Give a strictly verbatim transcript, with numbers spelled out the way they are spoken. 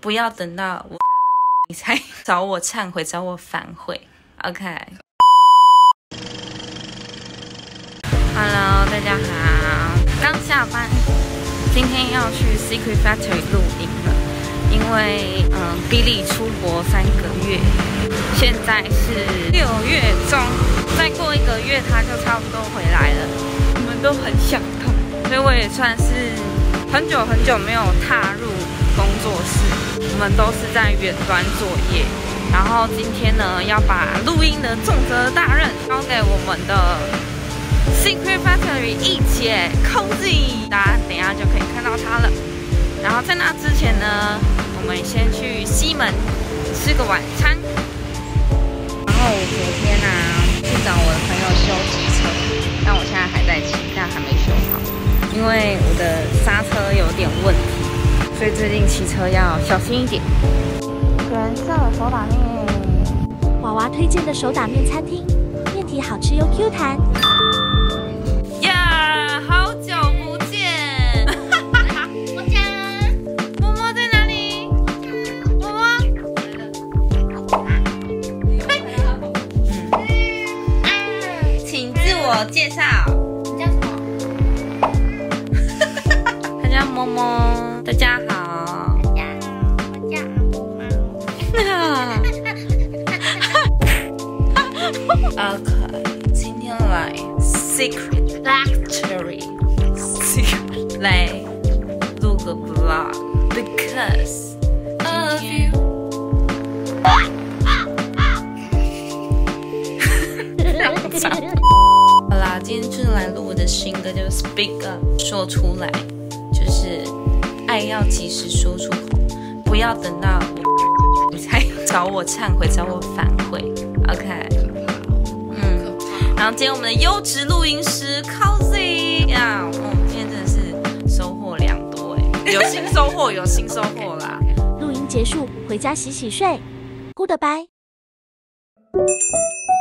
不要等到我你才找我忏悔，找我反悔。OK。Hello， 大家好，刚下班，今天要去 Secret Factory 录音了，因为嗯 ，Billy 出国三个月，现在是六月中，再过一个月他就差不多回来了，我们都很想他，所以我也算是很久很久没有踏入工作室，我们都是在远端作业。然后今天呢，要把录音的重责大任交给我们的 Secret Factory 一姐 Cozy， 大家等一下就可以看到她了。然后在那之前呢，我们先去西门吃个晚餐。然后我昨天啊去找我的朋友修机车，但我现在还在骑，但还没修好，因为我的刹车有点问题，所以最近骑车要小心一点。原色手打面， 娃娃推荐的手打面餐厅，面体好吃又 Q 弹。 呀，好久不见！ 我家摸摸在哪里？摸摸。嗯，请自我介绍。 你叫什么？ 他叫摸摸。大家好。OK， 今天来 Secret Factory Secret 来录个 vlog because of you。好啦，今天就是来录我的新歌，就是 Speak Up， 说出来，就是爱要及时说出口，不要等到我你才找我忏悔，找我反悔。OK， 嗯，然后今天我们的优质录音师 Cozy 呀，哦，今天真的是收获良多哎，有新收获，有新收获啦。 录音结束，回家洗洗睡 ，Goodbye。